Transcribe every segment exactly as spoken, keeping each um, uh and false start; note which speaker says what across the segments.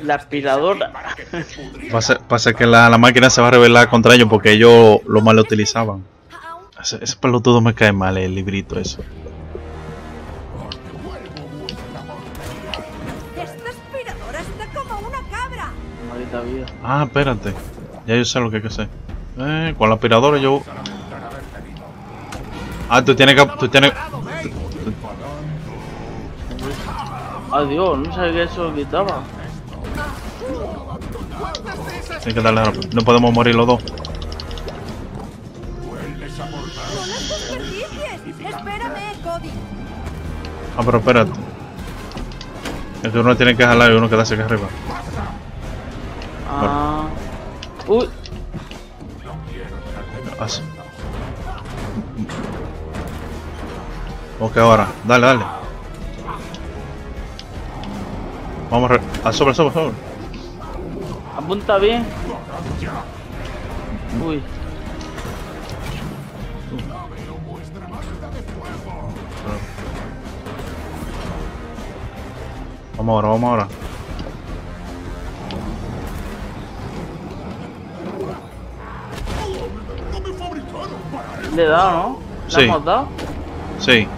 Speaker 1: La aspiradora.
Speaker 2: Pasa, pasa que la, la máquina se va a rebelar contra ellos porque ellos lo mal utilizaban. Ese, ese pelotudo me cae mal, el librito eso.
Speaker 3: Esta aspiradora está como una cabra.
Speaker 1: Maldita vida.
Speaker 2: Ah, espérate. Ya yo sé lo que hay que hacer. Eh, con la aspiradora yo... Ah, tú tienes que... Tú tienes...
Speaker 1: Adiós, no sabía que eso lo quitaba.
Speaker 2: Tienes que darle rápido. No podemos morir los dos.
Speaker 3: ¡No las desperdicies! ¡Espérame, Cody!
Speaker 2: Ah, pero espérate. Es que uno tiene que jalar y uno quedarse aquí arriba.
Speaker 1: Ah. Uy.
Speaker 2: Así. Ok, ahora. Dale, dale. Vamos a... Re... Ah, sobre, sobre, sobre.
Speaker 1: Apunta bien. Uy.
Speaker 2: Vamos ahora, vamos ahora.
Speaker 1: Le he dado, ¿no? ¿Le
Speaker 2: Sí.
Speaker 1: hemos dado?
Speaker 2: Sí.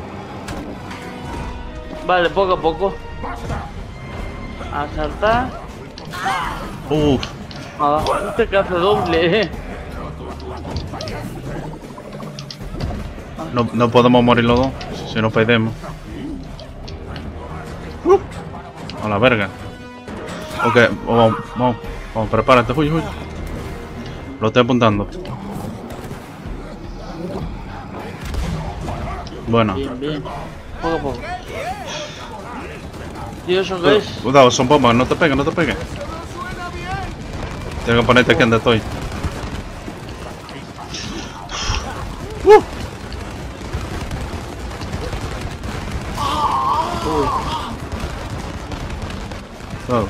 Speaker 1: Vale, poco a poco. A saltar.
Speaker 2: Uff.
Speaker 1: Nada, este que hace doble, eh.
Speaker 2: No, no podemos morir los dos. Si no perdemos. Uh, a la verga. Ok, vamos, vamos, vamos, prepárate, uy, uy. Lo estoy apuntando. Bueno.
Speaker 1: Bien, bien. Poco a poco. Tío, ¿eso qué es?
Speaker 2: Cuidado, son bombas, no te pegues, no te pegues. Tengo que ponerte aquí donde estoy. Uh.
Speaker 1: Uy.
Speaker 2: Oh.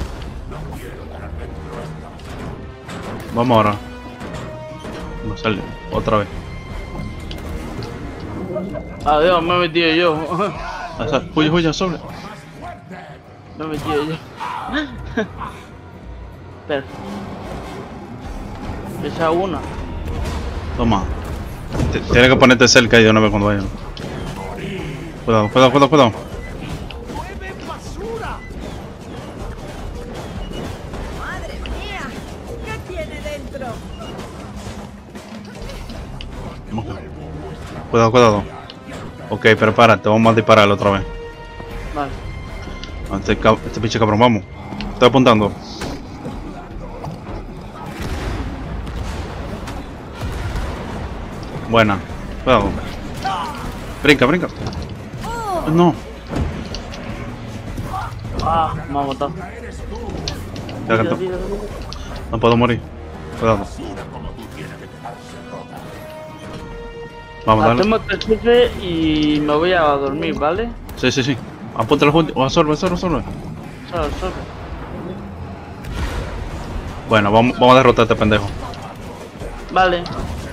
Speaker 2: Vamos ahora. No sale, otra vez.
Speaker 1: Adiós, me he metido yo.
Speaker 2: Huye, huye, sobre.
Speaker 1: Me he metido yo. Espera. Esa una.
Speaker 2: Toma. T- Tienes que ponerte cerca y de una vez cuando vayan. Cuidado, cuidado, cuidado, cuidado.
Speaker 3: ¡Madre mía! ¿Qué tiene dentro?
Speaker 2: Cuidado, cuidado. Ok, prepárate, vamos a dispararle otra vez.
Speaker 1: Vale.
Speaker 2: Este, cab este pinche cabrón, vamos. Estoy apuntando. Buena. Cuidado. Brinca, brinca. No.
Speaker 1: Ah, me ha matado.
Speaker 2: Ya que
Speaker 1: Mira,
Speaker 2: no-
Speaker 1: mira, mira.
Speaker 2: no puedo morir. Cuidado. Vamos, dale.
Speaker 1: Hacemos este jefe y me voy a dormir, ¿vale?
Speaker 2: Sí, sí, sí. Apúntalo juntos. O absorbe, absorbe, absorbe.
Speaker 1: Solo, solo.
Speaker 2: Bueno, vamos, vamos a derrotar a este pendejo.
Speaker 1: Vale.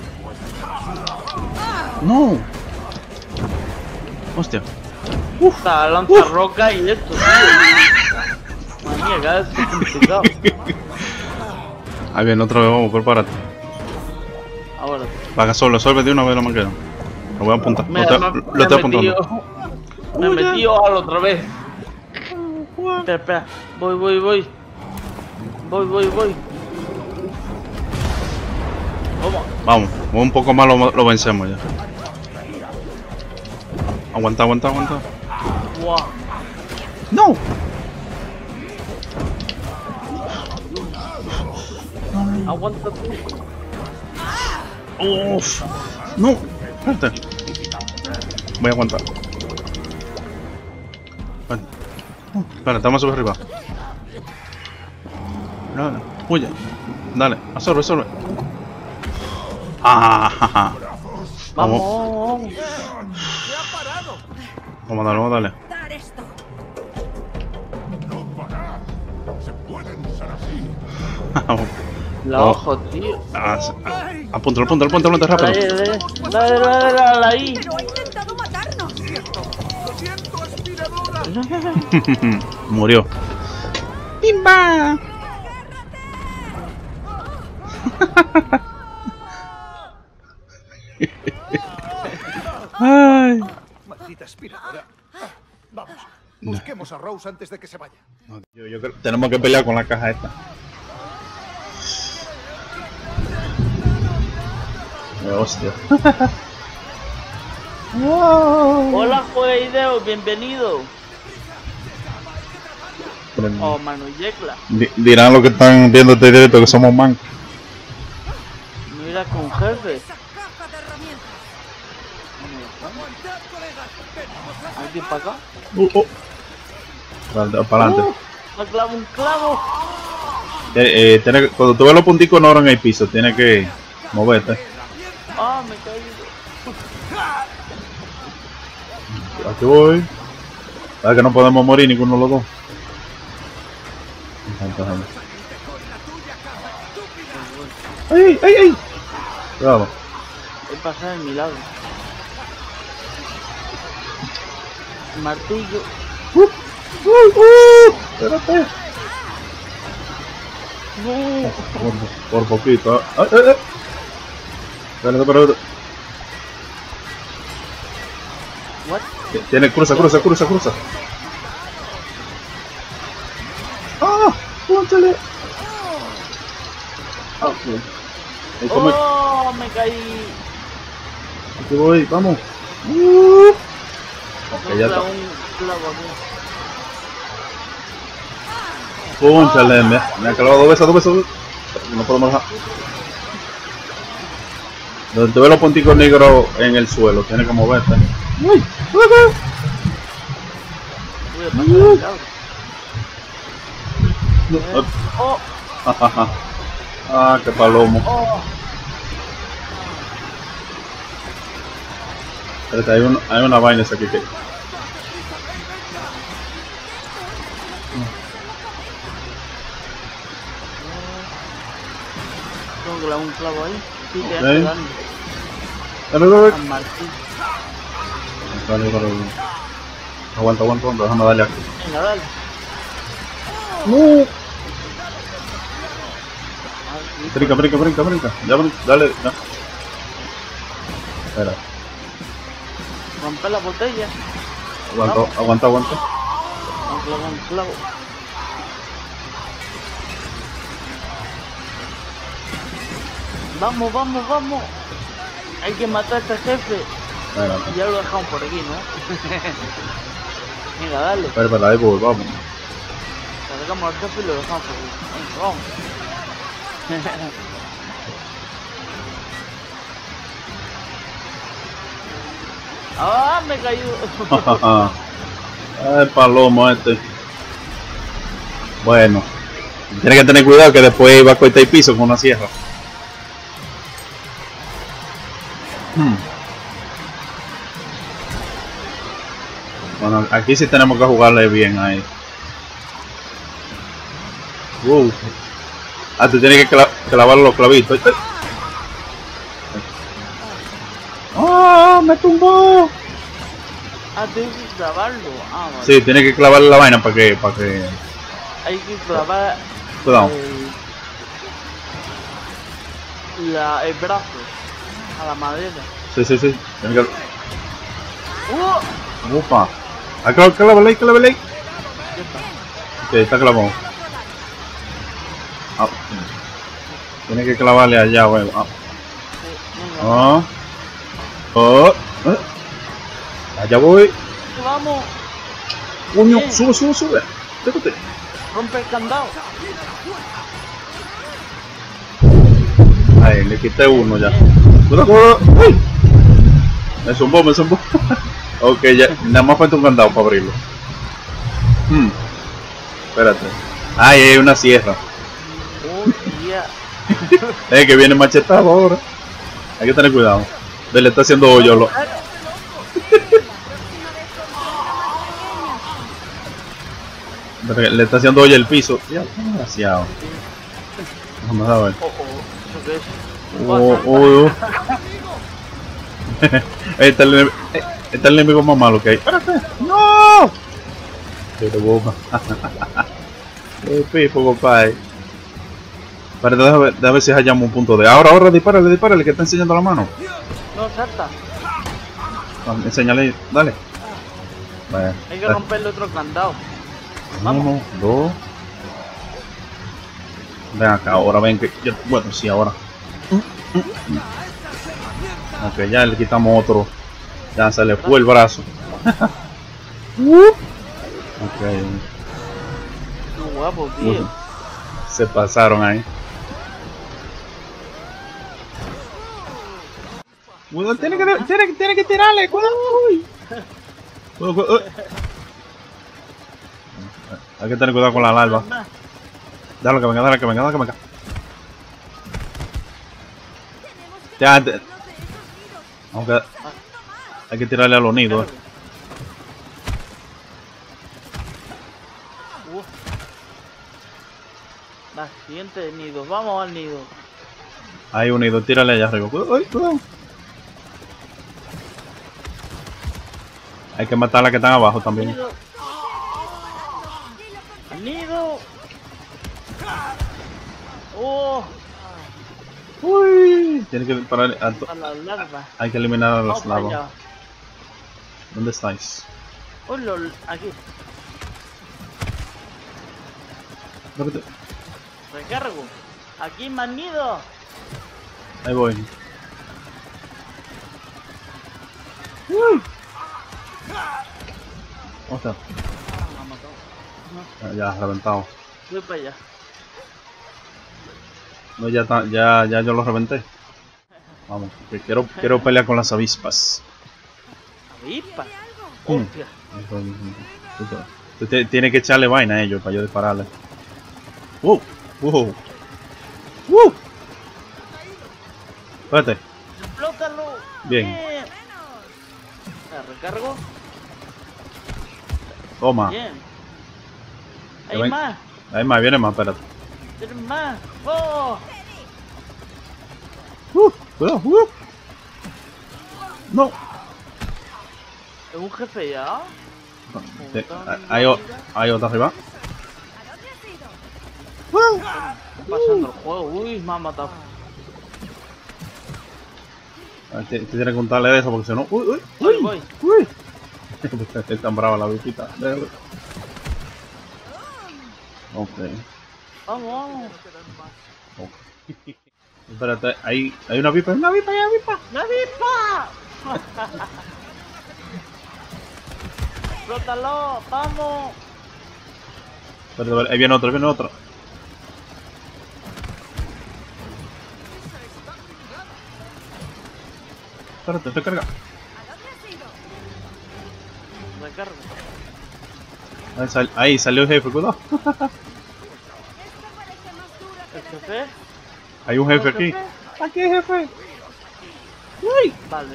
Speaker 2: No. Hostia.
Speaker 1: Esta lanza roca y esto, tío. Madre mía, cada vez es complicado.
Speaker 2: Ahí viene otra vez, vamos, prepárate.
Speaker 1: Ahora.
Speaker 2: Vaga solo, absorbe de una vez la manguera. Lo voy a apuntar.
Speaker 1: Me,
Speaker 2: lo te-
Speaker 1: me,
Speaker 2: lo
Speaker 1: me
Speaker 2: estoy
Speaker 1: he metido.
Speaker 2: apuntando.
Speaker 1: Me he metido a la otra vez. Espera, espera. Voy, voy, voy. Voy, voy, voy. Vamos.
Speaker 2: Vamos, un poco más lo, lo vencemos ya. Aguanta, aguanta, aguanta.
Speaker 1: Wow.
Speaker 2: ¡No!
Speaker 1: Aguanta tú.
Speaker 2: Uff. No, espérate. Voy a aguantar. Vale. Uh, Vale, estamos sobre arriba. Dale, huye. Dale, absorbe, absorbe. Ah, ja, ja.
Speaker 1: Vamos,
Speaker 2: Vamos.
Speaker 1: vamos.
Speaker 2: Vamos a darle, vamos a darle.
Speaker 3: Dar esto.
Speaker 1: La
Speaker 2: Oh.
Speaker 1: ojo, tío.
Speaker 2: Ah, sí. Apúntalo, apúntalo, apúntalo, apúntalo, rápido.
Speaker 1: Dale, dale, dale, dale, dale, ahí.
Speaker 3: Pero ha intentado matarnos.
Speaker 2: Murió. ¡Pimba! Ay.
Speaker 4: Maldita aspiradora. Ah, vamos, busquemos a Rose antes de que se vaya.
Speaker 2: No, yo, yo creo que tenemos que pelear con la caja esta. Eh, hostia. Wow.
Speaker 1: Hola, Juegueideo, bienvenido. Oh, Manu Yecla.
Speaker 2: Di- dirán los que están viendo este directo que somos mancos.
Speaker 1: Mira con jefe.
Speaker 3: Esa caja de herramientas.
Speaker 4: Aguantad, colegas. Venimos a...
Speaker 1: Aquí para acá.
Speaker 2: Uh, oh. Para, para adelante.
Speaker 1: Uh, me clavo un clavo.
Speaker 2: Eh, eh, tiene que- cuando tú ves los punticos no en el piso, tienes que moverte.
Speaker 1: Ah, me caí.
Speaker 2: Aquí voy. Sabes que no podemos morir ninguno de los dos. ¡Ay, ay, ay! Cuidado.
Speaker 1: He pasado en mi lado. Martillo.
Speaker 2: ¡Uh! ¡Uh! ¡Uh! Espérate.
Speaker 1: No.
Speaker 2: Por, por poquito. ¡Ay, ay, ay! Espérate, espérate.
Speaker 1: What?
Speaker 2: Tiene, cruza, cruza, cruza, cruza. ¡Ah! ¡Póntale! Ah, ok. Ahí come.
Speaker 1: Oh, me caí.
Speaker 2: Aquí voy, vamos. Uh. Ok,
Speaker 1: Me
Speaker 2: ya
Speaker 1: clavo
Speaker 2: está.
Speaker 1: un clavo aquí.
Speaker 2: Póntale, me, me ha clavado dos veces, dos veces. No podemos dejar. Donde te ves los punticos negros en el suelo, tienes que moverte. ¡Uy!
Speaker 1: Voy a pasar el lado.
Speaker 2: Uh.
Speaker 1: Oh,
Speaker 2: Ah, qué palomo.
Speaker 1: oh.
Speaker 2: Espérate, hay, un, hay una vaina esa aquí que...
Speaker 1: Tengo que clavar un clavo ahí. Sí, te
Speaker 2: Ok.
Speaker 1: hace daño.
Speaker 2: Dale, dale,
Speaker 1: Al martillo.
Speaker 2: dale, dale, dale. Aguanta, aguanta, aguanta, déjame darle aquí.
Speaker 1: Venga, dale.
Speaker 2: ¡No!
Speaker 1: Ah,
Speaker 2: Brinca, brinca, brinca, brinca. Ya, brinca, dale, ya. Espera,
Speaker 1: rompe la botella.
Speaker 2: aguanta, aguanta, aguanta.
Speaker 1: Un clavo, un clavo. Vamos, vamos, vamos. Hay que matar a este jefe.
Speaker 2: Espera,
Speaker 1: Ya lo dejamos por aquí, ¿no? Venga, dale.
Speaker 2: espera, espera, ahí voy, vamos.
Speaker 1: Cargamos al jefe y lo dejamos por aquí. Venga, vamos. ¡Ah, me cayó!
Speaker 2: Ay, palomo este. Bueno, tienes que tener cuidado que después va a cortar el piso con una sierra. Hmm. Bueno, aquí sí tenemos que jugarle bien ahí. Uh. Ah, tú tienes que cla clavar los clavitos. ¡Ay! ¡Ah! ¡Me tumbó!
Speaker 1: Ah, tengo que clavarlo. Ah, vale.
Speaker 2: Sí, tienes que clavarle la vaina para que, para que...
Speaker 1: Hay que clavar
Speaker 2: Cuidado.
Speaker 1: el, la, el brazo a la madera.
Speaker 2: Sí, sí, sí. Tienes que...
Speaker 1: ¡Uh!
Speaker 2: Upa. Ah, claro, clávale ahí, clávale ahí.
Speaker 1: Ya está.
Speaker 2: Ok, está clavado. Ah. Tienes que clavarle allá, güey. Ah.
Speaker 1: Sí, venga.
Speaker 2: Ah. Oh. Eh. Allá voy.
Speaker 1: Vamos,
Speaker 2: Coño,
Speaker 1: Bien.
Speaker 2: sube, sube, sube. Déjate.
Speaker 1: rompe el candado.
Speaker 2: Ahí, le quité uno ya. Cuidado, cuidado. ¡Uy! Me zumbó, me zumbó. Ok, ya. Nada más falta un candado para abrirlo. Hmm. Espérate. Ahí hay una sierra.
Speaker 1: Hostia.
Speaker 2: Eh, que viene machetado ahora. Hay que tener cuidado. Ve, le está haciendo hoyo. Lo... Le está haciendo hoyo el piso. Ya, demasiado. Vamos a ver.
Speaker 1: Oh, oh, ¿eso qué es?
Speaker 2: Oh, oh, oh. Ahí está el, enemigo, está el enemigo más malo que hay. ¡Espérate! ¡No! Pero boba. Eh, pipo, compadre. Para déjame ver, déjame ver si hallamos un punto de. Ahora, ahora, dispárale, dispárale, que está enseñando la mano.
Speaker 1: No, salta.
Speaker 2: Ah, enséñale, dale. Vale.
Speaker 1: Hay que romperle otro candado.
Speaker 2: Uno, dos. Ven acá, ahora ven que. Yo, bueno, sí, ahora. Ok, ya le quitamos otro. Ya se le fue el brazo. Ok.
Speaker 1: Qué guapo, tío.
Speaker 2: Uy, se pasaron ahí. Bueno, tiene que, tiene, tiene que tirarle, cuidado. Uy. Cuidado, cuidado. Hay que tener cuidado con la larva. Dale que venga, dale que venga, dale que venga. Ya, te, aunque hay que tirarle a los nidos. Eh.
Speaker 1: Uh. La siguiente nido, vamos al nido.
Speaker 2: Hay un nido, tírale allá arriba. Cuidado, ay, cuidado. Hay que matar a las que están abajo también.
Speaker 1: Nido. Al nido. Oh.
Speaker 2: Uy, tiene que parar. A
Speaker 1: A la larva.
Speaker 2: hay que eliminar a
Speaker 1: Vamos
Speaker 2: las
Speaker 1: para
Speaker 2: larvas.
Speaker 1: allá.
Speaker 2: ¿Dónde estáis?
Speaker 1: Oh, lol, aquí.
Speaker 2: Rápido.
Speaker 1: Recargo. Aquí más nido.
Speaker 2: Ahí voy. ¿Cómo está?
Speaker 1: Ah, me mató.
Speaker 2: Ya, ya, reventado.
Speaker 1: Voy para allá.
Speaker 2: No, ya, está, ya, ya yo lo reventé. Vamos, que quiero, quiero pelear con las avispas.
Speaker 1: Avispa.
Speaker 2: Mm.
Speaker 1: Hostia.
Speaker 2: Tú tienes que echarle vaina a ellos para yo dispararle. ¡Wow! ¡Wow! ¡Wow! Espérate.
Speaker 1: Explótalo.
Speaker 2: Bien.
Speaker 1: La recargo.
Speaker 2: Toma.
Speaker 1: Bien.
Speaker 2: Que
Speaker 1: Hay
Speaker 2: ven-
Speaker 1: más.
Speaker 2: Hay más, viene más, espérate.
Speaker 1: Tienes más. Oh.
Speaker 2: ¡Uh! ¡Cuidado! ¡Uh! ¡No!
Speaker 1: Es un jefe ya.
Speaker 2: Te- hay, o- hay otra arriba.
Speaker 1: Pasando el juego. Uy, me ha matado.
Speaker 2: Ah, Te, te tienes que contarle de eso porque si no. ¡Uy! ¡Uy!
Speaker 1: Voy,
Speaker 2: ¡Uy!
Speaker 1: voy.
Speaker 2: ¡Uy! Es tan brava la visita. Ok.
Speaker 1: Vamos, vamos.
Speaker 2: Ok. Espérate, hay, hay una vipa, hay una vipa, hay una vipa.
Speaker 1: ¡La avispa! Explótalo. Vamos.
Speaker 2: Espérate, espérate, ahí viene otro, ahí viene otro. Espérate, recarga.
Speaker 1: Recargo.
Speaker 2: Ahí, sal- ahí salió el jefe, cuidado.
Speaker 1: ¿El jefe?
Speaker 2: Hay un jefe
Speaker 1: ¿El
Speaker 2: aquí.
Speaker 1: jefe?
Speaker 2: Aquí, jefe. Uy.
Speaker 1: Vale.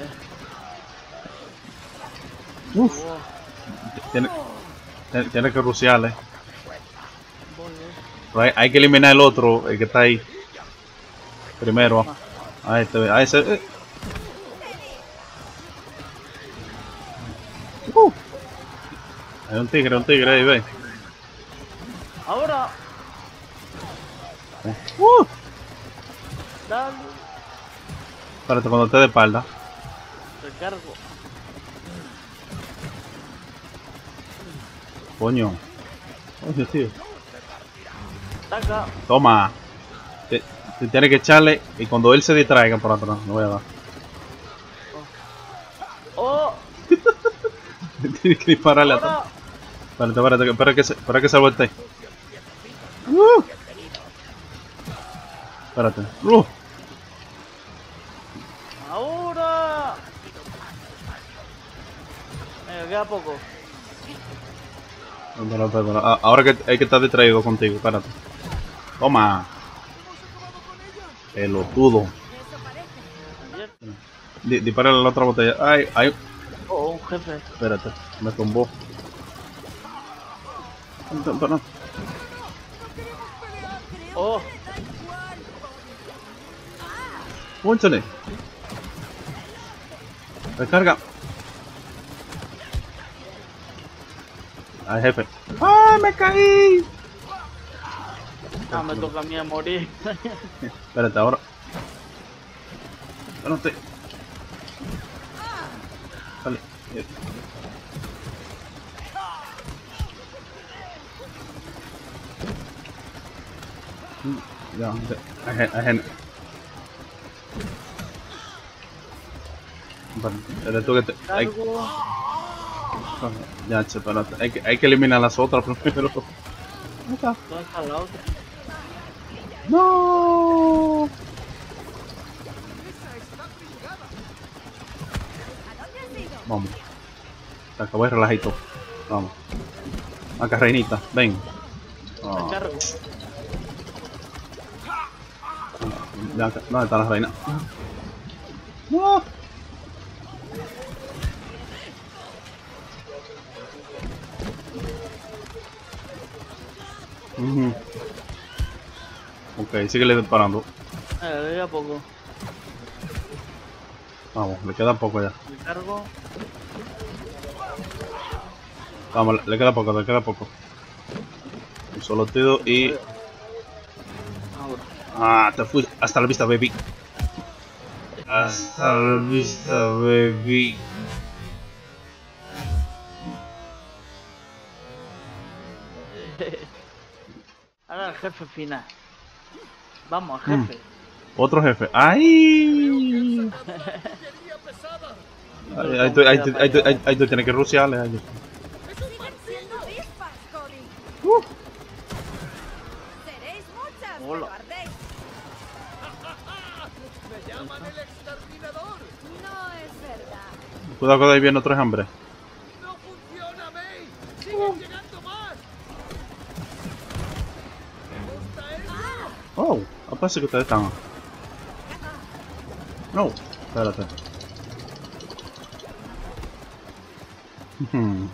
Speaker 2: Uf.
Speaker 1: Oh,
Speaker 2: Tiene, tiene, tiene que ruciarle.
Speaker 1: voy.
Speaker 2: Pero hay, hay que eliminar el otro, el que está ahí. Primero. A este, a ese. eh. Uh. Hay un tigre, un tigre ahí, ve.
Speaker 1: Ahora.
Speaker 2: Uh.
Speaker 1: Dale.
Speaker 2: Espérate, cuando esté de espalda.
Speaker 1: Recargo.
Speaker 2: Coño. Coño, tío.
Speaker 1: Taca.
Speaker 2: Toma. Te, te tienes que echarle y cuando él se distraiga por atrás, no voy a dar.
Speaker 1: Oh.
Speaker 2: Tienes que dispararle
Speaker 1: Ahora.
Speaker 2: atrás. Espérate, espérate, espera que se, espera que se vuelte. Uh. Espérate. Uh.
Speaker 1: Ahora. Venga, queda poco.
Speaker 2: Espera, espera, espera. Ah, ahora que hay que estar distraído contigo, espérate. Toma. Pelotudo.
Speaker 1: Ayer.
Speaker 2: Di, dispárale a la otra botella. Ay, ay.
Speaker 1: Oh, un jefe.
Speaker 2: Espérate, me tumbó. Espera.
Speaker 1: Oh.
Speaker 2: Púnchale. Recarga. Ay, jefe. ¡Ay, me caí!
Speaker 1: Ah, me toca a mí a morir.
Speaker 2: Espérate, ahora. Espérate. Vale. Ja, hij, hij, Vale, tú que te, hay, ya, che, espérate, hay que, hay que eliminar las otras primero.
Speaker 1: ¿Dónde está la otra?
Speaker 2: No. Vamos. Se acabó el relajito. Vamos. Acá, reinita, ven. Oh.
Speaker 1: Me cargo.
Speaker 2: Ya, ¿dónde está la reina? No. Uh-huh. Ok, síguele disparando.
Speaker 1: Eh, le queda poco.
Speaker 2: Vamos, le queda poco ya.
Speaker 1: Me cargo.
Speaker 2: Vamos, le, le queda poco, le queda poco. Un solo tiro y...
Speaker 1: Ahora.
Speaker 2: Ah, te fui. Hasta la vista, baby. Hasta la vista, baby.
Speaker 1: Ahora el jefe final. Vamos, jefe.
Speaker 2: Mm. Otro jefe. ¡Ay! Ahí, ahí, tú- ahí, tú- ahí, tú- ahí, ahí tú tienes que ruciarle a ellos.
Speaker 3: Siguen siendo avispas, Cody.
Speaker 2: Uh.
Speaker 3: Seréis muchas,
Speaker 1: Hola.
Speaker 3: pero ardéis.
Speaker 4: ¡Me llaman el exterminador!
Speaker 3: No es verdad.
Speaker 2: Cuidado que ahí viene otro hambre.
Speaker 4: ¡No funciona, May! ¡Siguen llegando más! ¿Costa ello?
Speaker 2: Oh, parece que ustedes están. No, espérate. Ujú.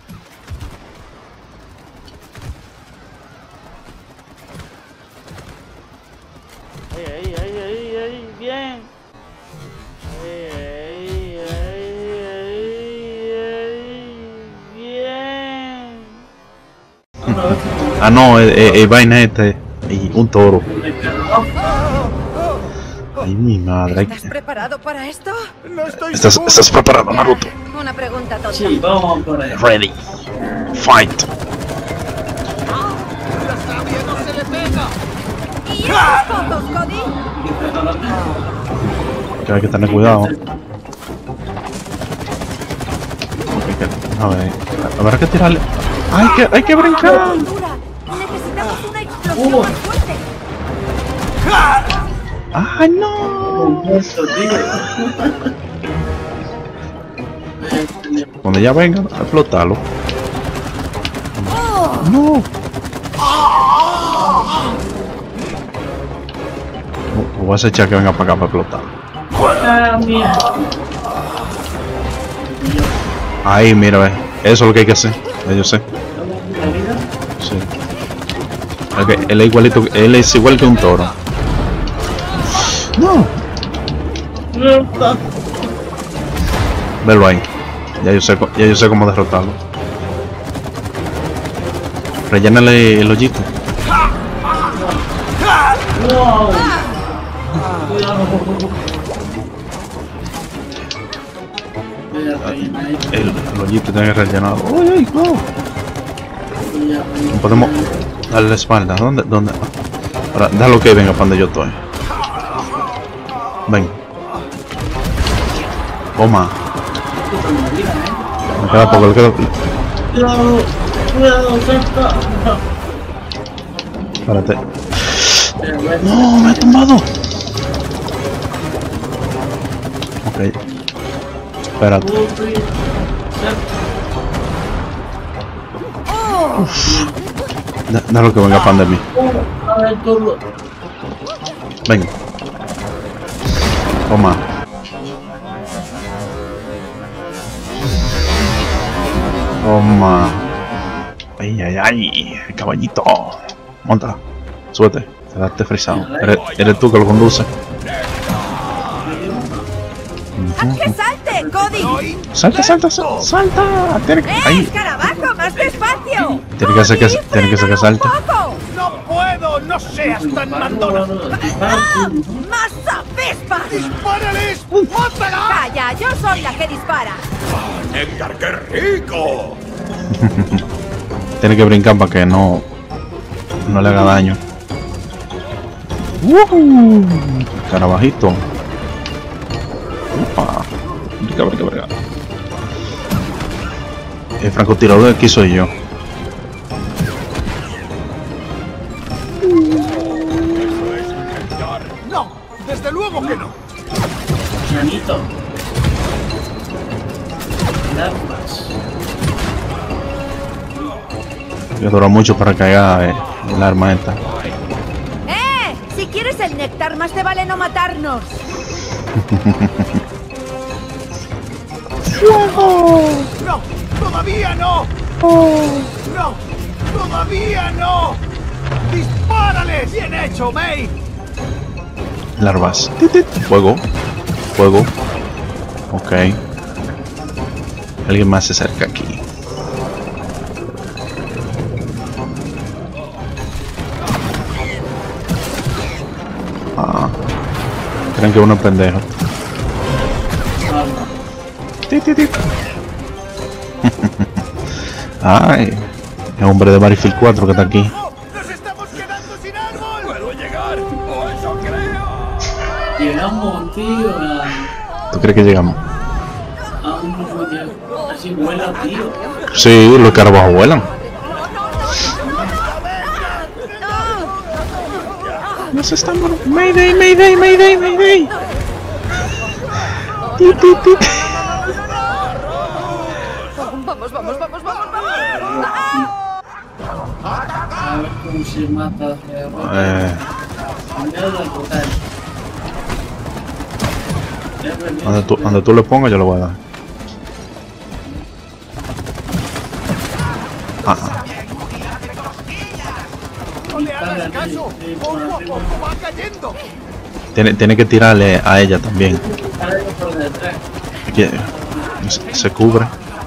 Speaker 1: Ahí, ahí, ahí, ahí, ahí, bien. Ahí, ahí, ahí, ahí, ahí, bien.
Speaker 2: Ah, no, el, el, el vaina este. Y un toro. Ay, mi madre.
Speaker 3: ¿Estás preparado para esto?
Speaker 4: ¡No estoy
Speaker 2: ¿Estás,
Speaker 4: seguro!
Speaker 2: ¿Estás preparado, Naruto?
Speaker 3: Una pregunta tonta.
Speaker 5: Sí, vamos por ahí.
Speaker 2: Ready. Fight.
Speaker 4: ¡La sabia no se le pega!
Speaker 3: ¿Y esos fotos, Cody?
Speaker 2: Que hay que tener cuidado. Ok, que- a ver. Habrá que tirarle. ¡Hay que, hay que brincar!
Speaker 3: ¡Dura! Necesitamos una explosión más fuerte.
Speaker 2: ¡Ay, no!
Speaker 5: Eso, tío.
Speaker 2: Cuando ya venga, explotarlo. ¡No! O vas a echar que venga para acá para explotar.
Speaker 5: Ah, mira.
Speaker 2: Ahí, mira, ve. Eso es lo que hay que hacer. Ya yo sé.
Speaker 5: ¿La vida?
Speaker 2: Sí. Okay, él es igualito, él es igual que un toro. No. Velo ahí. Ya yo sé, co- ya yo sé cómo derrotarlo. Rellénale el hoyito.
Speaker 5: Wow. Cuidado. Cuidado ahí, ahí.
Speaker 2: El, el hoyito tiene que rellenarlo. ¡Uy, uy, no!
Speaker 5: Cuidado ahí.
Speaker 2: No podemos darle la espalda. ¿Dónde? ¿Dónde? Ahora, déjalo que venga para donde yo estoy. Ven. Toma. Me queda poco, le queda.
Speaker 5: Cuidado. Cuidado, salta.
Speaker 2: Espérate.
Speaker 5: No.
Speaker 2: ¡No! ¡Me he tumbado! Ok. Espérate. Da- Déjalo que venga pan de mí. Ven. Toma. Toma. Ay, ay, ay. El caballito. Móntala. Súbete. Quedaste frisado. Eres, eres tú que lo conduce.
Speaker 3: ¡Haz que salte, Cody!
Speaker 2: Salta, salta, salta. Salta. Tiene que,
Speaker 3: ¡Eh,
Speaker 2: ahí.
Speaker 3: escarabajo! ¡Más despacio!
Speaker 2: Tiene que hacer que,
Speaker 3: Cody,
Speaker 2: tiene que, ser que
Speaker 3: frénalo un
Speaker 2: salte.
Speaker 3: poco.
Speaker 4: ¡No puedo! ¡No ¡No seas tan mandona!
Speaker 3: ¡Ah! ¡Más avispas!
Speaker 4: ¡Dispárales! ¡Mátala!
Speaker 3: ¡Calla! ¡Yo soy la que dispara!
Speaker 4: ¡Néctar, qué rico!
Speaker 2: Tiene que brincar para que no, no le haga daño. Uh, carabajito. Upa. Brinca, brinca, brinca. El francotirador aquí soy yo.
Speaker 4: ¡No! ¡Desde luego que no!
Speaker 5: Janito. Larvas.
Speaker 2: Que dura mucho para que haga eh, el arma esta.
Speaker 3: ¡Eh! Si quieres el néctar, más te vale no matarnos.
Speaker 4: ¡No! ¡Todavía no! ¡No! ¡Todavía no! ¡Dispárales! ¡Bien hecho, May!
Speaker 2: Larvas. Tit, tit. Fuego. Fuego. Ok. Alguien más se acerca aquí. Ah. Creen que uno es pendejo. Tit, tit, tit. Ay. El hombre de Battlefield cuatro que está aquí.
Speaker 4: ¡Nos estamos quedando sin árbol! ¡Puedo llegar! ¡O eso creo!
Speaker 5: Llegamos, tío, a,
Speaker 2: ¿Tú crees que llegamos?
Speaker 5: a un grupo de... Así vuela, tío.
Speaker 2: Sí, los carabajos vuelan. Nos estamos... Mayday, Mayday, Mayday, Mayday. Ti, ti, ti.
Speaker 3: Vamos, vamos, vamos, vamos, vamos.
Speaker 5: A ver cómo se mata.
Speaker 2: Eh, donde tú, donde tú le pongas yo le voy a dar. Ah, ah.
Speaker 4: ¡No le hagas caso! ¡Poco a poco va cayendo!
Speaker 2: Tiene, tiene que tirarle a ella también. Que se, se cubre.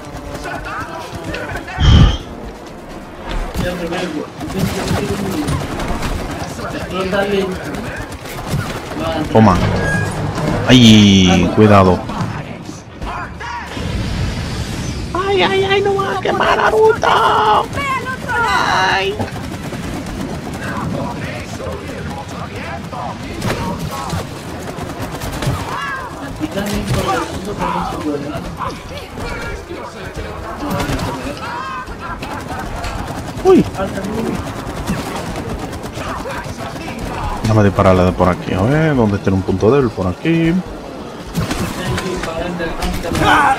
Speaker 2: Toma. Ay, cuidado. Ay, ay, ay, no va a quemar a Naruto. Ay. Uy. Déjame dispararle de por aquí. A ver, ¿dónde tiene un punto débil? Por aquí. Ah,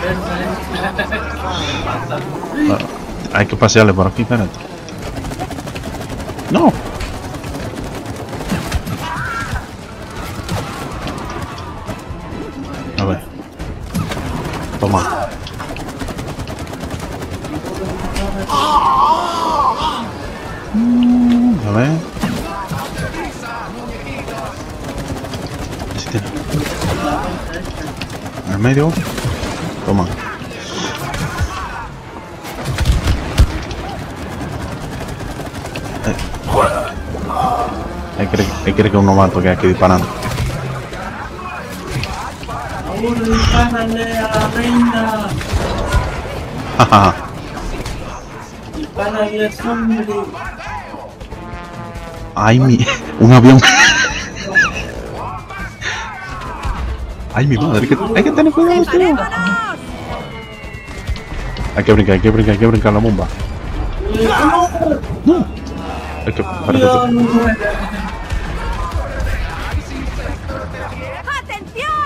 Speaker 2: hay que pasearle por aquí, espérate. No. A ver. Toma. Mm, a ver. Este. Al medio. Toma. Eh. Hay que, hay que que un novato que hay aquí disparando.
Speaker 5: Ahora dispárale a la reina.
Speaker 2: Jajaja.
Speaker 5: Dispárale al zombie.
Speaker 2: Ay, mi. Un avión. Ay, mi madre. Hay que, hay que tener cuidado, tío. Hay que brincar, hay que brincar, hay que brincar la bomba. No. Hay que. Para que tú-
Speaker 3: ¡Atención!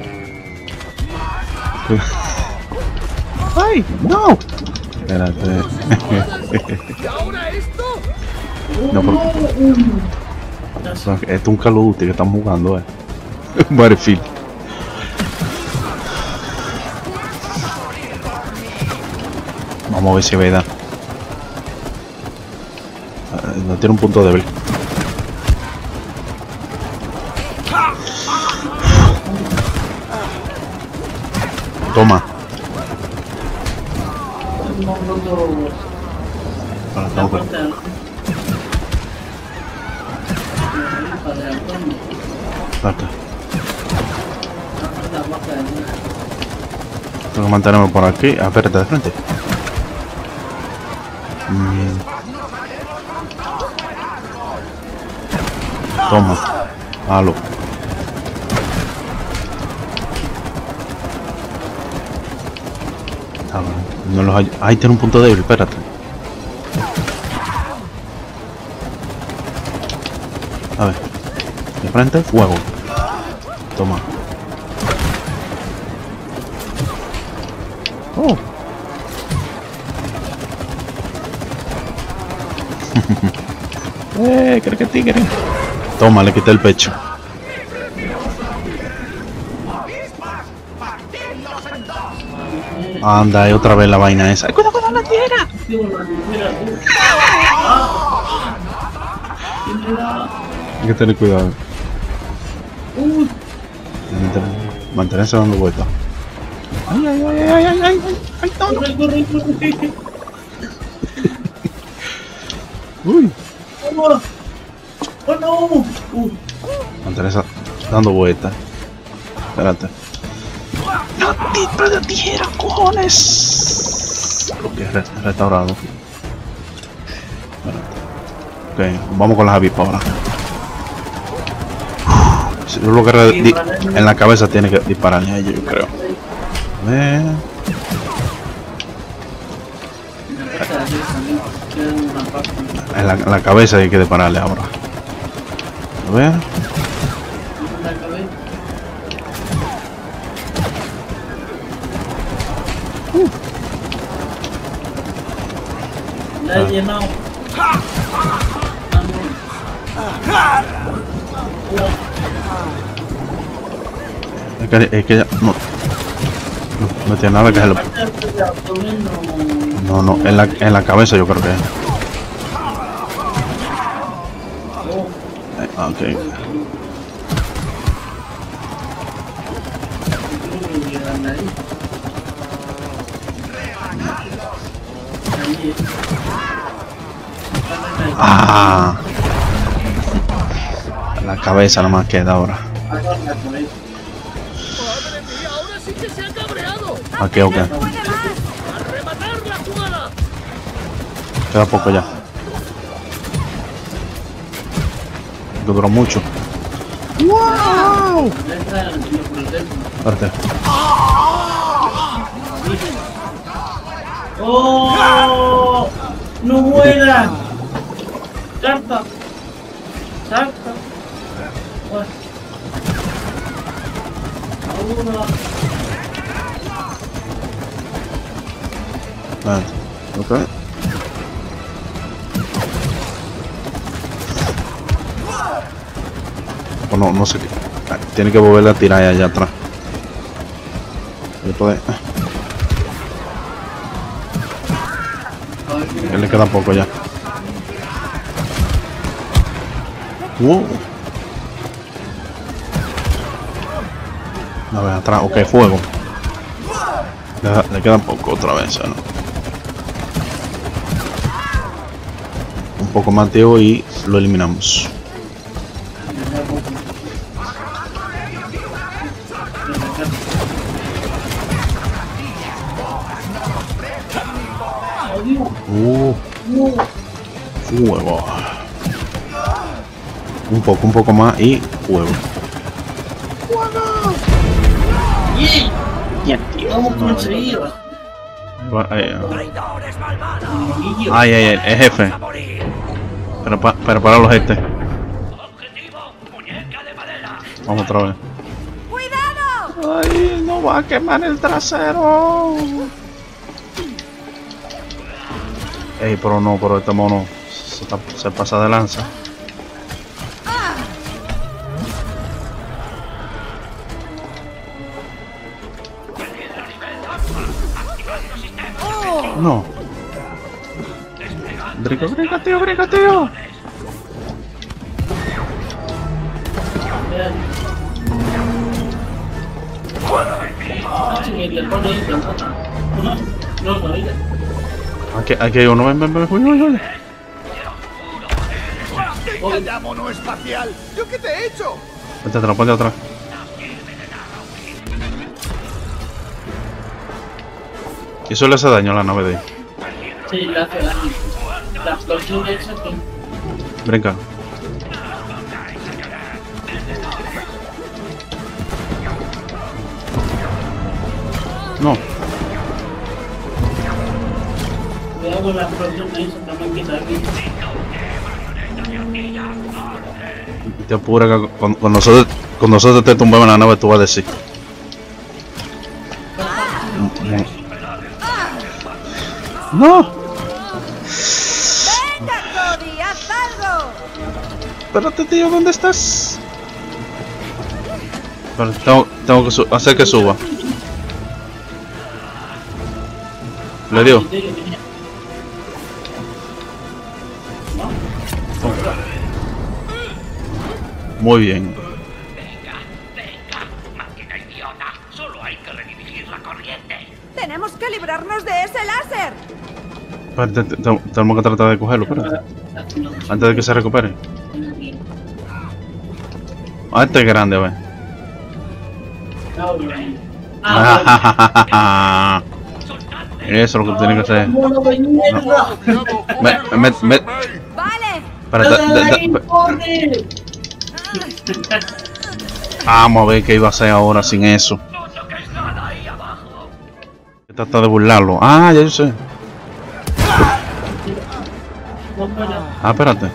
Speaker 2: ¡Ay! ¡No! Espérate.
Speaker 4: ¿Y ahora esto?
Speaker 2: No, porque. Esto es un Call of Duty que estamos jugando, eh. Un Battlefield. Vamos a ver si Veda. No tiene un punto débil. Toma. Ahora tengo que- Acá. Tengo que mantenerme por aquí. Ah, espérate, de frente. Mm. Toma. Halo. Ah, no los hay... Ahí tiene un punto débil, espérate. A ver. De frente, fuego. Toma. Oh. eh, creo que tigre. Toma, le quité el pecho. Anda, y otra vez la vaina esa. ¡Cuidado, cuidado, la tierra! Hay que tener cuidado. Mantenerse dando vueltas. Ay, ay, ay, ay, ay, ay, ay, ay, no.
Speaker 5: Corre, corre, corre.
Speaker 2: Uy.
Speaker 5: Oh, oh no. Uh.
Speaker 2: Mantenerse dando vueltas. Espérate. ¡No, tito de tijera, cojones! Lo que es re restaurado. Espérate. Ok, vamos con las avispas ahora. Si yo lo que en la cabeza tiene que dispararle a ellos, yo creo. A ver. En la, en la cabeza hay que dispararle ahora. A ver. Uh.
Speaker 5: La he llenado.
Speaker 2: Es que, es que ya, no, no, no tiene nada que hacerlo. No, no, en la, en la cabeza yo creo que es. Eh, ok. Ah, la cabeza nomás queda ahora. Ok, ok. Queda poco ya. Que duró mucho. ¡Wow! Espérate.
Speaker 5: ¡Oh! ¡No muera! ¡Salta! ¡Salta! Bueno. Ahora.
Speaker 2: Vale. Ok. O no, no sé qué. Tiene que volver a tirar allá atrás. Después de... Que le queda poco ya. Wow. A ver, atrás. Ok, fuego. Le, le queda poco otra vez, ¿no? Un poco más tío y lo eliminamos. Uh, fuego. Un poco, un poco más y fuego.
Speaker 5: ¡Bien! ¡Vamos conseguido!
Speaker 2: Ay, ay, ay, es jefe. Pero, pa, pero para los este. Vamos otra vez.
Speaker 3: ¡Cuidado!
Speaker 2: Ay, no va a quemar el trasero. Ey, pero no, pero este mono se, se pasa de lanza. No. Brinca, brinca, tío, brinca, tío. Aquí, aquí hay uno, ven, ven, ven, uy, uy, uy.
Speaker 4: ¡Vaya mono espacial! ¿Yo qué te he hecho?
Speaker 2: Ponte atrás, ponte atrás. ¿Y eso le hace daño a la nave de ahí?
Speaker 5: Sí, le hace daño. La explosión esa que...
Speaker 2: Brinca. No.
Speaker 5: Cuidado con la explosión esa, también quita aquí.
Speaker 2: Y te apura que con, con nosotros con nosotros te tumbamos la nave, tú vas a decir. No.
Speaker 3: ¡Venga, Cody! ¡Haz algo!
Speaker 2: Espérate, tío, ¿dónde estás? Pero tengo, tengo que su hacer que suba. Le dio. Muy bien.
Speaker 6: Venga, venga, máquina idiota. Solo hay que redirigir la corriente.
Speaker 3: ¡Tenemos que librarnos de ese láser!
Speaker 2: Espérate, te- te- tenemos que tratar de cogerlo, espérate. Antes de que se recupere. Ah, este es grande, a ver.
Speaker 5: Ah,
Speaker 2: Eso es lo que tiene que hacer.
Speaker 5: bueno.
Speaker 2: Me, me, me,
Speaker 3: ¡Vale!
Speaker 2: espérate, da- da- da-
Speaker 5: ¡Corre!
Speaker 2: vamos a ver qué iba a hacer ahora sin eso.
Speaker 6: No toques nada ahí abajo.
Speaker 2: Trata de burlarlo. Ah, ya yo sé. Ah, espérate.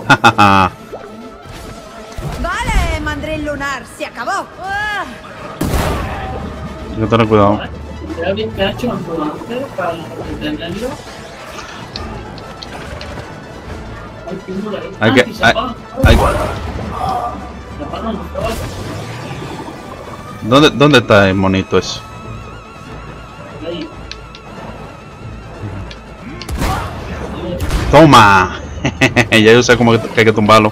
Speaker 3: ¡Vale, mandril lunar! ¡Se acabó! ¡Ah!
Speaker 2: Hay que tener cuidado.
Speaker 5: ¿Pero bien que ha hecho ambulante para detenerlo? Ay, qué mula.
Speaker 2: Hay
Speaker 5: Ah,
Speaker 2: que.
Speaker 5: sí, se
Speaker 2: Hay,
Speaker 5: apaga.
Speaker 2: hay-
Speaker 5: Se apagan los caballos.
Speaker 2: ¿dónde, ¿Dónde está el monito ese?
Speaker 5: Ahí.
Speaker 2: ¡Toma! Ya yo sé cómo que que hay que tumbarlo.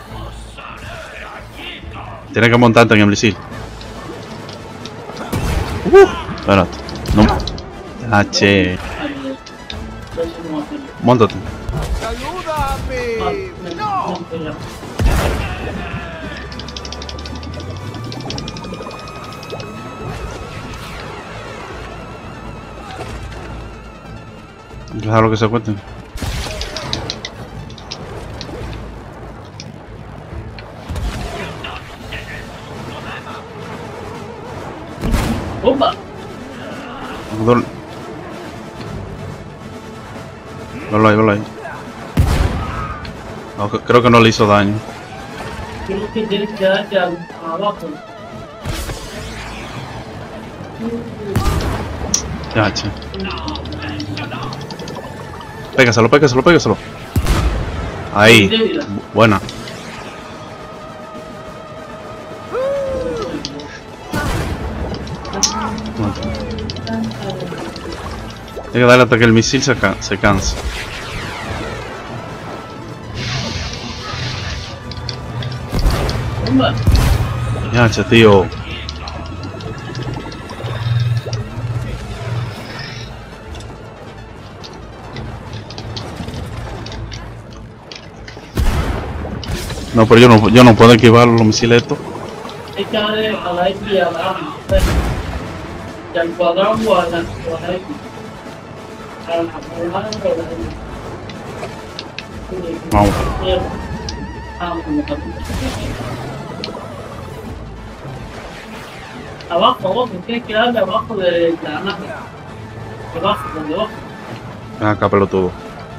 Speaker 2: Tienes que montarte en el misil. Uh, espérate. No. Ah, che.
Speaker 5: Ahí. Entonces, ¿cómo hacerlo?
Speaker 2: Móntate.
Speaker 5: Ah,
Speaker 4: ¡Ayúdame!
Speaker 5: me-
Speaker 4: ¡No!
Speaker 5: me pega.
Speaker 2: Déjalo que se acuesten.
Speaker 5: ¡Bomba!
Speaker 2: Dol- Velo ahí, velo ahí. No, que- creo que no le hizo daño.
Speaker 5: Creo que tienes que darte al- abajo.
Speaker 2: Ya, che. Pégaselo, pégaselo, pégaselo. Ahí. Bu- Buena. Hay que darle hasta que el misil se, ca se canse.
Speaker 5: ¡Bomba!
Speaker 2: Ya, che, tío. No, pero yo no, yo no puedo esquivar los misiles estos.
Speaker 5: Hay que darle a la X y a la A. Y al cuadrado o a la, o a la X. A la cuadrada o a la X.
Speaker 2: Vamos.
Speaker 5: Mierda. Ah, como capítulo. Abajo, abajo, tienes que darle abajo de la nave. Abajo, donde abajo.
Speaker 2: Ven acá, pelotudo.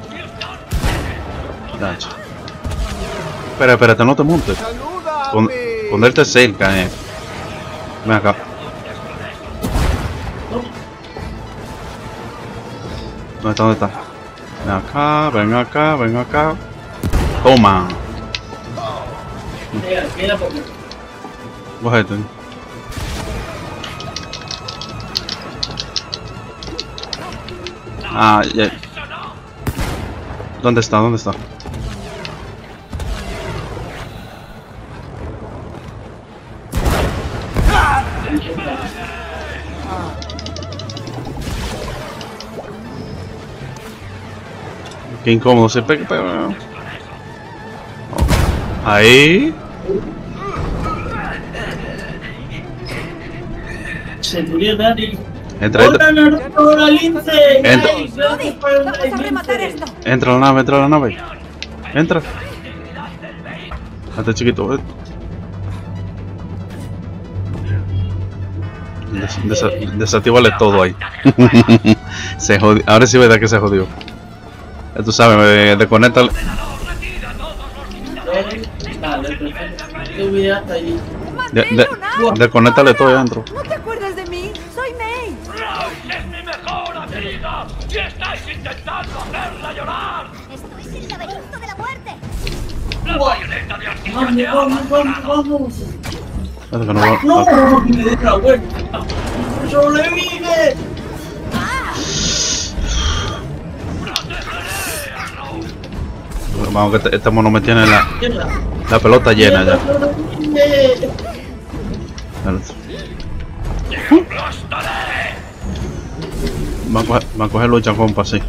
Speaker 2: Ya, che. Espera, espérate, no te montes. Pon,
Speaker 4: ¡Ayúdame!
Speaker 2: ponerte cerca, eh. Ven acá. ¿Dónde está? ¿Dónde está? Ven acá, ven acá, ven acá. Toma.
Speaker 5: Mira, mira porque
Speaker 2: Cógete. Ah, ya. ¿Dónde está? ¿Dónde está? Qué incómodo se pega. pega. Oh. Ahí.
Speaker 5: Se murió Dani.
Speaker 2: Entra, entra.
Speaker 5: ¡Hola, Naruto! ¡Hola, Lince!
Speaker 2: Entra.
Speaker 5: ¡Ay, gracias por el
Speaker 3: Vamos a rematar
Speaker 5: Lince!
Speaker 3: esto.
Speaker 2: Entra a la nave, entra a la nave. Entra. Hasta chiquito, eh. Des desa desactívale todo ahí. Se jodió. Ahora sí verdad que se jodió. Ya tú sabes, eh, desconéctale.
Speaker 5: Vale, perfecto. Te olvidaste allí.
Speaker 2: De de desconéctale todo ahí adentro.
Speaker 3: ¿No te acuerdas de mí? Soy May.
Speaker 6: ¡Rose es mi mejor amiga! ¡Y estáis intentando hacerla llorar!
Speaker 7: Esto es el laberinto de la muerte.
Speaker 6: ¡La bayoneta de artillería de
Speaker 5: Vamos, vamos, vamos.
Speaker 2: Espérate que no va-
Speaker 5: ¡No! ¡Me dé la vuelta! ¡Sobrevive!
Speaker 2: Vamos que este, este mono me tiene la,
Speaker 5: Mierda.
Speaker 2: la pelota llena ya.
Speaker 5: ¡Sobrevive!
Speaker 2: Espérate. Va a coger, va a coger lucha compa, sí.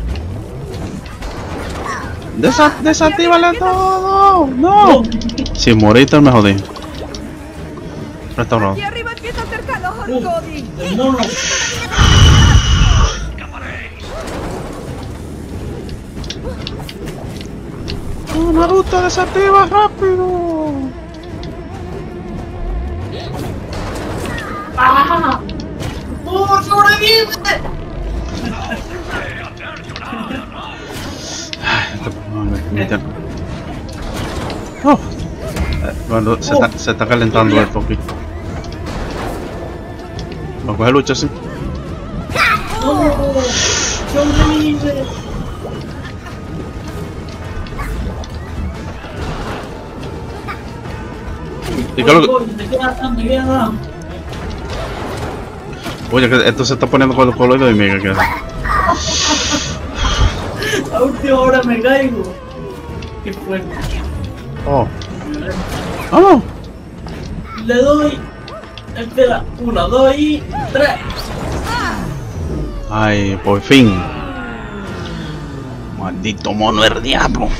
Speaker 2: Desa ¡Desactívale todo! ¡No! Si moriste me jodí. Restaurado.
Speaker 3: Aquí arriba empieza a hacer calor,
Speaker 5: Uh,
Speaker 3: Cody.
Speaker 5: el mono.
Speaker 2: ¡Oh, Naruto, desactiva rápido!
Speaker 5: ¡Ah! ¡Oh, sobrevive!
Speaker 2: Oh. Eh, bueno, se, está, se está calentando esto aquí. Va a coger lucha, sí.
Speaker 5: ¡Oh! ¡Sobrevive!
Speaker 2: ¿Y qué es lo que-
Speaker 5: Voy, voy, me queda, me queda.
Speaker 2: Oye, que esto se está poniendo con el color de mi que
Speaker 5: A última hora me caigo. Qué fuerte.
Speaker 2: Oh. ¡Vamos!
Speaker 5: Le doy. Espera, uno, dos y tres.
Speaker 2: Ay, por fin. Maldito mono del diablo.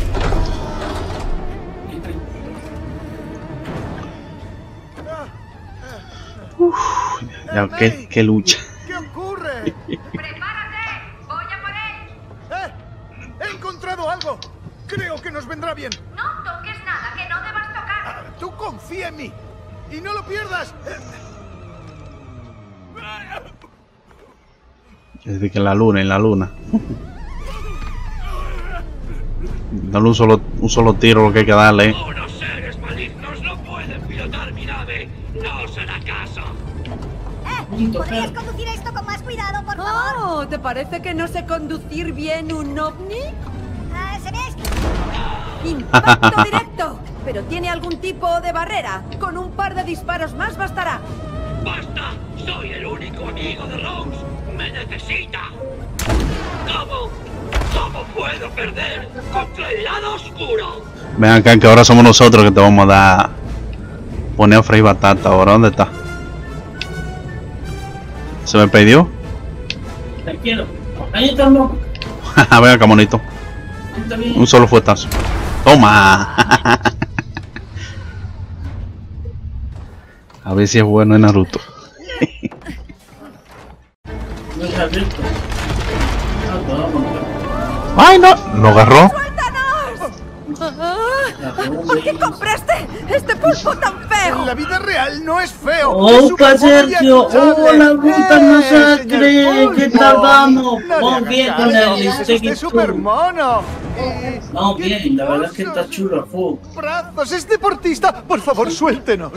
Speaker 2: Uf, ya, qué, qué lucha.
Speaker 4: ¿Qué ocurre?
Speaker 7: ¡Prepárate! ¡Voy a por él!
Speaker 4: ¡Eh! ¡He encontrado algo! Creo que nos vendrá bien.
Speaker 7: No toques nada que no debas tocar.
Speaker 4: Ah, tú confía en mí. ¡Y no lo pierdas!
Speaker 2: Desde que en la luna, en la luna. Dale un solo, un solo tiro lo que hay que darle.
Speaker 6: Unos seres malignos no pueden pilotar mi nave. No os hará caso.
Speaker 7: Eh, ¿podrías conducir esto con más cuidado, por favor?
Speaker 3: Oh, ¿te parece que no sé conducir bien un ovni?
Speaker 7: Ah, ¿se ves?
Speaker 3: Impacto directo. Pero tiene algún tipo de barrera. Con un par de disparos más bastará.
Speaker 6: ¡Basta! ¡Soy el único amigo de Rose! ¡Me necesita! ¿Cómo? ¿Cómo puedo perder contra el lado oscuro?
Speaker 2: Ven acá que ahora somos nosotros que te vamos a dar. Poner a freír batata ahora. ¿Dónde está? ¿Se me pidió?
Speaker 5: Tranquilo. Ahí estamos.
Speaker 2: Ven acá, monito.
Speaker 5: Está bien.
Speaker 2: Un solo fuetazo. ¡Toma! A ver si es bueno en Naruto.
Speaker 5: No se ha abierto. Ah, vamos.
Speaker 2: ¡Ay, no! ¿Lo agarró?
Speaker 3: Ah, ¿por qué compraste este pulpo tan
Speaker 4: En
Speaker 3: feo?
Speaker 4: la vida real no es feo.
Speaker 5: ¡Oh,
Speaker 4: es una
Speaker 5: Sergio!
Speaker 4: joya
Speaker 5: ¡Oh, la puta
Speaker 4: ¡Eh,
Speaker 5: masacre!
Speaker 4: señor
Speaker 5: ¿Qué
Speaker 4: Pulpo!
Speaker 5: tal vamos?
Speaker 4: No le
Speaker 5: Vamos
Speaker 4: hagas
Speaker 5: bien con
Speaker 4: caso,
Speaker 5: el
Speaker 4: es
Speaker 5: Insecto.
Speaker 4: usted súper mono.
Speaker 5: Vamos bien, la verdad es que está chulo, fu.
Speaker 4: Brazos, es deportista. Por favor, suéltenos.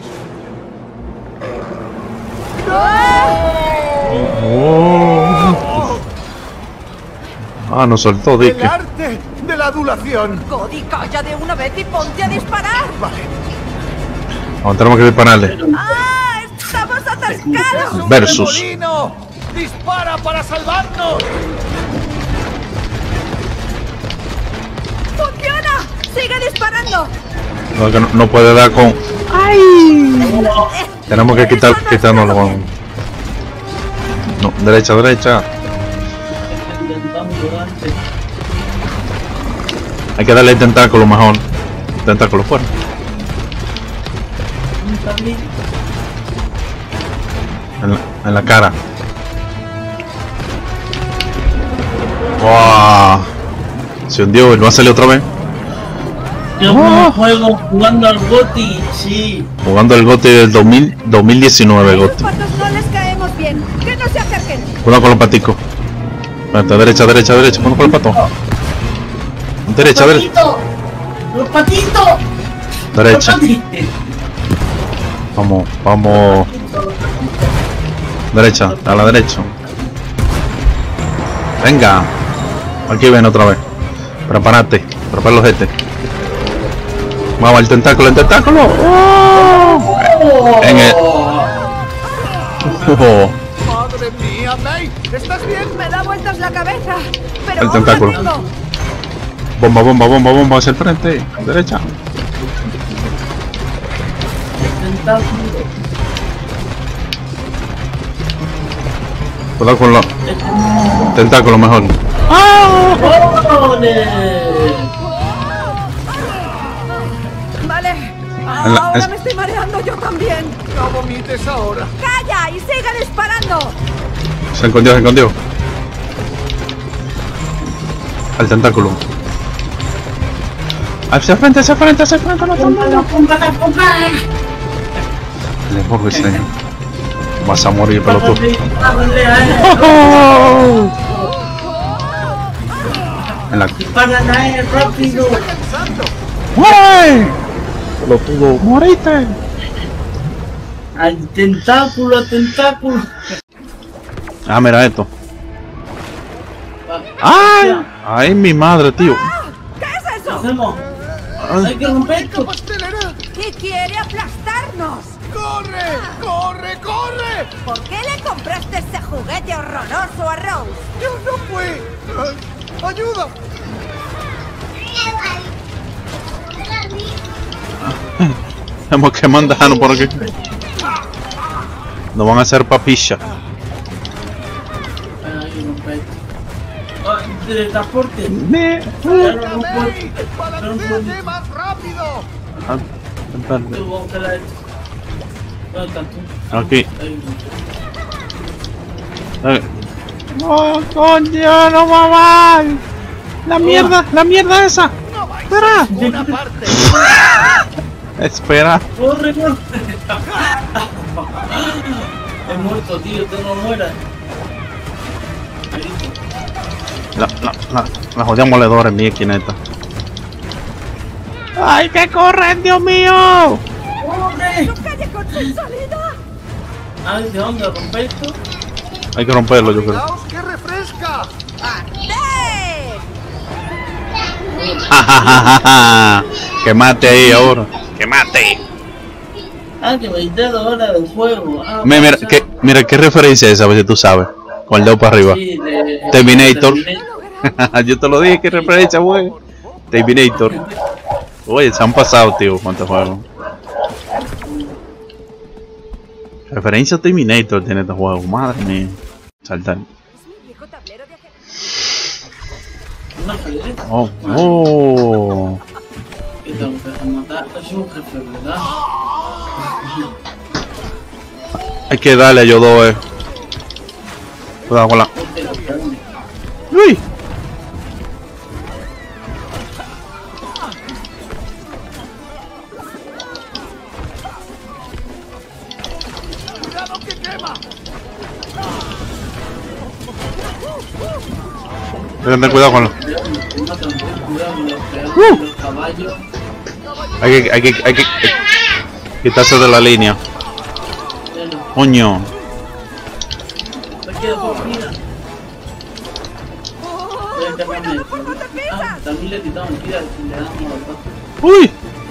Speaker 2: Ah, nos soltó,
Speaker 4: El
Speaker 2: Dick.
Speaker 4: arte de la adulación.
Speaker 3: Cody, calla de una vez y ponte a disparar.
Speaker 4: Vale.
Speaker 2: Ahora tenemos que dispararle.
Speaker 3: ¡Ah! ¡Estamos atascados!
Speaker 4: ¡Un
Speaker 2: Versus.
Speaker 4: remolino! ¡Dispara para salvarnos!
Speaker 3: ¡Funciona! ¡Sigue disparando!
Speaker 2: No, que no, no puede dar con. Tenemos que quitar, quitárnoslo con. No, derecha, derecha.
Speaker 5: Intentando antes.
Speaker 2: Hay que darle el tentáculo mejor. Tentáculo fuera.
Speaker 5: Está bien.
Speaker 2: En la, en la cara. ¡Wow! Se hundió, ¿no va a salir otra vez?
Speaker 5: Yo
Speaker 2: Oh.
Speaker 5: juego jugando al Goti, sí.
Speaker 2: Jugando el GOTY del dos mil, dos mil diecinueve,
Speaker 3: Los
Speaker 2: GOTY.
Speaker 3: patos no les caemos bien. Que no se acerquen.
Speaker 2: Cuidado con los paticos. Espérate, derecha, derecha, derecha. Cuidado con el pato. Derecha, derecha.
Speaker 5: ¡Patito! ¡Los patitos!
Speaker 2: Derecha.
Speaker 5: ¡Los patitos!
Speaker 2: Vamos, vamos. Derecha, a la derecha. Venga. Aquí ven otra vez. Prepárate. Prepara los jetes. Vamos, el tentáculo, el tentáculo. ¡Oh! En el... Oh.
Speaker 4: ¡Madre mía, May! ¿Estás bien?
Speaker 3: Me da vueltas la cabeza. Pero
Speaker 2: El
Speaker 3: aún la
Speaker 2: tentáculo.
Speaker 3: tengo.
Speaker 2: Bomba, bomba, bomba, bomba hacia el frente. Derecha.
Speaker 5: Tentáculo.
Speaker 2: Cuidado con los tentáculos mejor.
Speaker 5: ¡Ole!
Speaker 3: Vale.
Speaker 2: En la-
Speaker 3: Ahora
Speaker 2: es-
Speaker 3: me estoy mareando yo también.
Speaker 4: No vomites ahora.
Speaker 3: ¡Calla! ¡Y siga disparando!
Speaker 2: Se escondió, se escondió. Al tentáculo. Hacia frente, hacia frente, hacia frente. No, no, no.
Speaker 5: ¡Póngala, póngala, póngala!
Speaker 2: Le pongo ese. Vas a morir, pelotudo.
Speaker 5: Dispárale a él.
Speaker 2: Oh. En la...
Speaker 5: Dispárale a él, rápido.
Speaker 2: ¡Uy! Pelotudo, moriste.
Speaker 5: Al tentáculo, al tentáculo.
Speaker 2: Ah, mira esto. ¡Ay! ¡Ay, mi madre, tío!
Speaker 3: ¿Qué es
Speaker 5: ¿Qué
Speaker 3: eso?
Speaker 5: hacemos?
Speaker 2: Ay.
Speaker 5: Hay que romper esto.
Speaker 4: ¡Pastelera!
Speaker 3: ¿Qué quiere aplastarnos?
Speaker 4: ¡Corre! ¡Corre! ¡Corre!
Speaker 3: ¿Por qué le compraste ese juguete horroroso a Rose?
Speaker 4: ¡Yo no fui! Ah, ¡Ayuda!
Speaker 2: Tenemos que mandarnos por aquí. Nos van a hacer papilla.
Speaker 5: Ahí romper esto. Ah, teletransporte.
Speaker 2: Me-
Speaker 5: Ya lo rompo.
Speaker 4: ¡May! ¡Balancéate más rápido!
Speaker 2: Ah, espérate.
Speaker 5: Tú, vamos a hacer esto. ¿Dónde estás tú?
Speaker 2: Aquí.
Speaker 5: Ahí.
Speaker 2: Eh. ¡Oh, coño, no mamá! ¡La mierda! ¡La mierda esa! ¡Espera!
Speaker 4: ¡Una parte!
Speaker 2: Espera.
Speaker 5: ¡Corre, corre! He muerto, tío, tú no mueras. Ahí.
Speaker 2: La, la, la, la jodida moledora en mi esquineta. ¡Ay, que corren, Dios mío!
Speaker 5: ¡Corre!
Speaker 3: ¡Callejón sin salida!
Speaker 5: A ver, ¿de dónde romper esto?
Speaker 2: Hay que romperlo, yo creo.
Speaker 4: ¡Fijaos que refresca!
Speaker 3: ¡Ande!
Speaker 2: ¡Que mate ahí ahora! ¡Que mate!
Speaker 5: Ah, que veinte horas del juego. Ah,
Speaker 2: Mira, mira,
Speaker 5: pasa.
Speaker 2: ¿qué, mira, ¿qué referencia es esa? A ver si tú sabes. Con el dedo para arriba.
Speaker 5: Sí, de-
Speaker 2: Terminator.
Speaker 5: Terminator.
Speaker 2: Yo te lo dije, ¿qué referencia, güey? Terminator. Oye, se han pasado, tío, cuántos juegos. Referencia a Terminator tiene este juego, madre mía. Saltar.
Speaker 3: Es mi viejo tablero de ajedrez.
Speaker 5: Una ajedrez.
Speaker 2: Oh, oh.
Speaker 5: Que tengo que matar. Es un jefe, ¿verdad?
Speaker 2: Hay que darle a yo dos, eh. Cuidado con la.
Speaker 5: Este, lo que-
Speaker 2: ¡Uy!
Speaker 4: ¡Cuidado que quema!
Speaker 2: Hay que tener cuidado con la.
Speaker 5: Cuidado con los peones,
Speaker 2: Uh.
Speaker 5: los caballos.
Speaker 2: Hay que, hay que, hay que, hay que quitarse de la línea. Coño.
Speaker 5: Me quedo por vida. Voy a encargarme de esto. Ah, también le quitamos vida si le damos al pato.
Speaker 2: ¡Uy!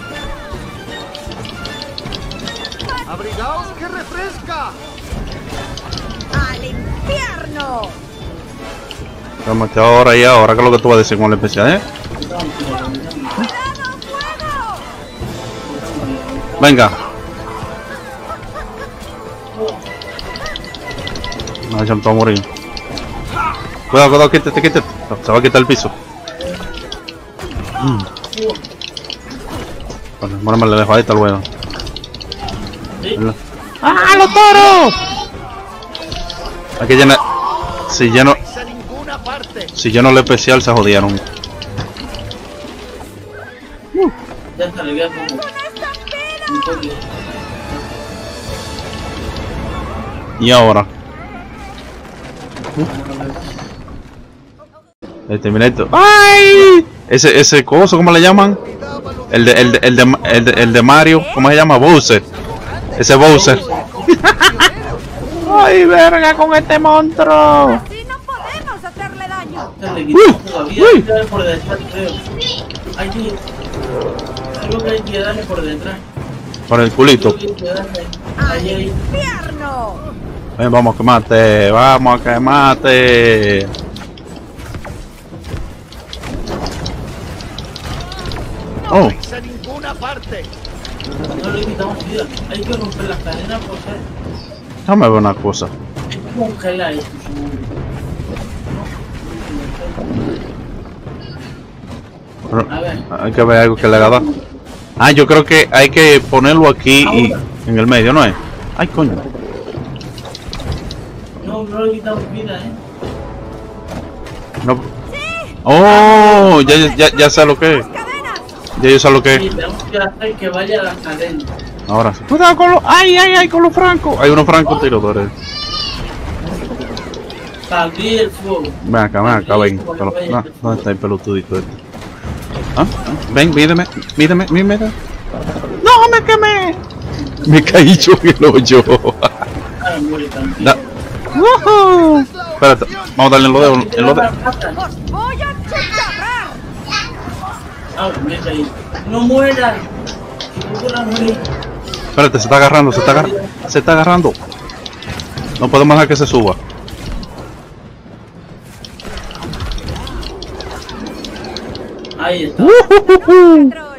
Speaker 4: ¡Abrigaos que refresca!
Speaker 3: ¡Al infierno!
Speaker 2: Cálmate ahora y ahora, ¿qué es lo que tú vas a decir con la especial, eh?
Speaker 5: Quitamos, quitamos, quitamos.
Speaker 3: ¡Cuidado, fuego!
Speaker 2: Venga. No, ya me a morir. Cuidado, cuidado, quítate, quítate. Se va a quitar el piso. Mm. Bueno, bueno, me le dejo ahí, tal bueno.
Speaker 5: Sí.
Speaker 2: ¡Ah, los toros! Hay que llenar. Si yo no,
Speaker 4: A ninguna parte.
Speaker 2: si yo no le especial, se jodieron.
Speaker 5: Ya está, le voy a poner. Un poquito.
Speaker 2: Y ahora. El Terminator. ¡Ay! Ese, ese coso, ¿cómo le llaman? El de, el de, el de, el de, el de Mario, ¿cómo se llama? Bowser. Ese Bowser. ¡Ay, verga con este monstruo!
Speaker 3: Así no podemos hacerle daño.
Speaker 5: Ya le quitamos todavía. Hay que darle por detrás, creo. Hay que. Creo que hay que darle por detrás.
Speaker 2: Por el culito.
Speaker 5: Creo que hay que darle. Ahí,
Speaker 3: ¡Al
Speaker 5: ahí.
Speaker 3: infierno!
Speaker 2: Ven, vamos a quemarte, vamos a quemarte. Oh,
Speaker 4: A ninguna parte.
Speaker 5: No le quitamos vida. Hay que romper las cadenas por ser.
Speaker 2: déjame ver una cosa.
Speaker 5: Es congelar esto.
Speaker 2: Pero
Speaker 5: A ver.
Speaker 2: hay que ver algo que le haga dar. Ah, yo creo que hay que ponerlo aquí y en el medio, ¿no es? Ay, coño.
Speaker 5: No, no le quitamos vida, eh.
Speaker 2: No. Oh, ya, ya, ya, ya sé lo que es.
Speaker 3: ¡Cadenas!
Speaker 2: Ya yo sé lo que
Speaker 5: Sí,
Speaker 2: es.
Speaker 5: tenemos que hacer que vaya a las cadenas.
Speaker 2: Ahora sí. Cuidado con los. Ay, ay, ay, con los francos. Hay unos francos tiradores.
Speaker 5: Abrir el fuego.
Speaker 2: Ven acá, ven acá, ven. Pelo- no, ¿dónde está el pelotudito este? ¿Ah? ¿Ah? Ven, mídeme, mídeme, mídeme. ¡No, me quemé! Me caí yo en el hoyo.
Speaker 5: Ah, muere también.
Speaker 2: Da. ¡Woohoo! Espérate, vamos a darle en los dedos. En los dedos.
Speaker 3: ¡Os voy a chicharrar!
Speaker 5: Ah, mete ahí. No mueran. Si no fueran morir.
Speaker 2: Espérate, se está agarrando, se está agarrando. Se está agarrando. No podemos dejar que se suba.
Speaker 5: Ahí está.
Speaker 2: ¡Woohoo!
Speaker 3: Nosotros